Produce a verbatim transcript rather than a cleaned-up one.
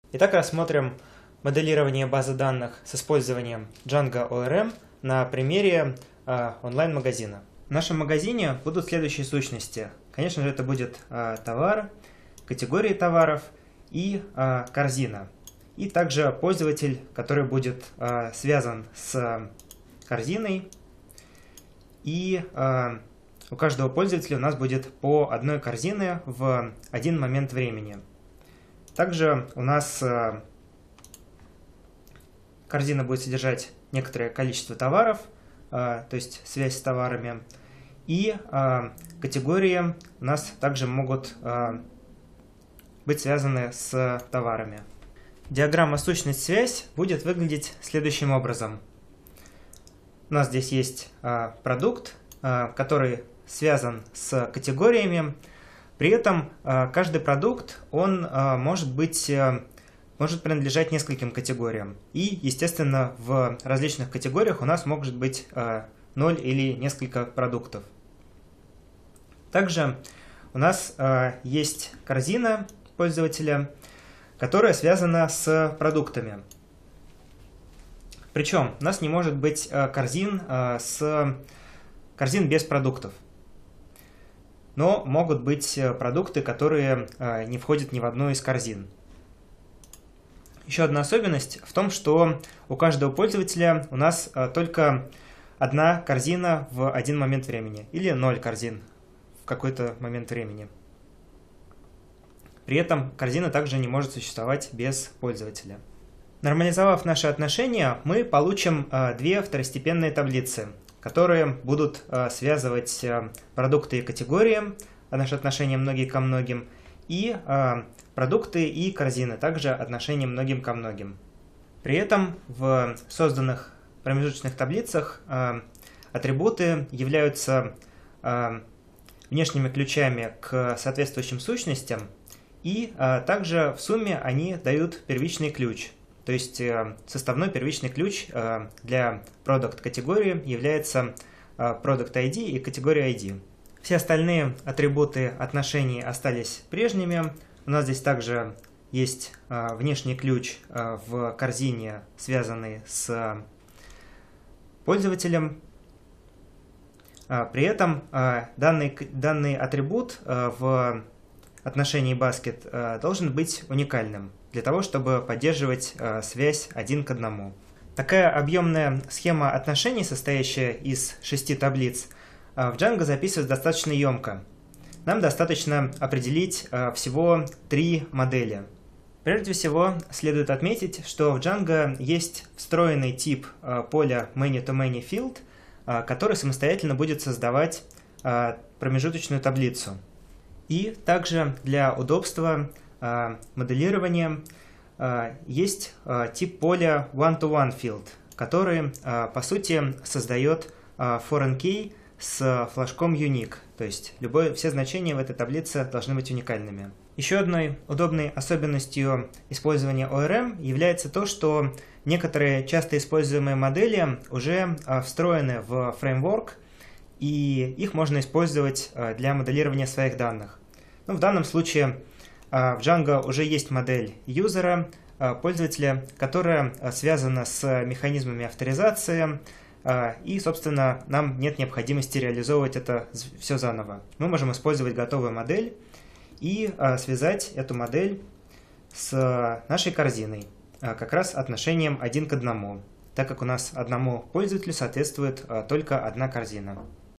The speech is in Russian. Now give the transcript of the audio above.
Итак, рассмотрим моделирование базы данных с использованием Django о эр эм на примере э, онлайн-магазина. В нашем магазине будут следующие сущности. Конечно же, это будет э, товар, категории товаров и э, корзина. И также пользователь, который будет э, связан с корзиной. И э, у каждого пользователя у нас будет по одной корзине в один момент времени. Также у нас э, корзина будет содержать некоторое количество товаров, э, то есть связь с товарами. И э, категории у нас также могут э, быть связаны с товарами. Диаграмма сущность-связь будет выглядеть следующим образом. У нас здесь есть э, продукт, э, который связан с категориями. При этом э, каждый продукт он э, может быть, э, может принадлежать нескольким категориям. И, естественно, в различных категориях у нас может быть э, ноль или несколько продуктов. Также у нас э, есть корзина пользователя, которая связана с продуктами. Причем у нас не может быть э, корзин, э, с, корзин без продуктов. Но могут быть продукты, которые э, не входят ни в одну из корзин. Еще одна особенность в том, что у каждого пользователя у нас э, только одна корзина в один момент времени, или ноль корзин в какой-то момент времени. При этом корзина также не может существовать без пользователя. Нормализовав наши отношения, мы получим э, две второстепенные таблицы, которые будут э, связывать э, продукты и категории, наши отношения многие ко многим, и э, продукты и корзины, также отношения многим ко многим. При этом в созданных промежуточных таблицах э, атрибуты являются э, внешними ключами к соответствующим сущностям, и э, также в сумме они дают первичный ключ. То есть составной первичный ключ для product категории является product ай ди и категория ай ди. Все остальные атрибуты отношений остались прежними. У нас здесь также есть внешний ключ в корзине, связанный с пользователем. При этом данный, данный атрибут в отношении basket должен быть уникальным, для того, чтобы поддерживать э, связь один к одному. Такая объемная схема отношений, состоящая из шести таблиц, э, в Django записывается достаточно емко. Нам достаточно определить э, всего три модели. Прежде всего, следует отметить, что в Django есть встроенный тип э, поля Many-to-Many Field, э, который самостоятельно будет создавать э, промежуточную таблицу. И также для удобства моделирования есть тип поля one-to-one field, который по сути создает foreign key с флажком unique, то есть любое, все значения в этой таблице должны быть уникальными. Еще одной удобной особенностью использования о эр эм является то, что некоторые часто используемые модели уже встроены в фреймворк, и их можно использовать для моделирования своих данных. Ну, в данном случае в Django уже есть модель юзера, пользователя, которая связана с механизмами авторизации, и, собственно, нам нет необходимости реализовывать это все заново. Мы можем использовать готовую модель и связать эту модель с нашей корзиной, как раз отношением один к одному, так как у нас одному пользователю соответствует только одна корзина.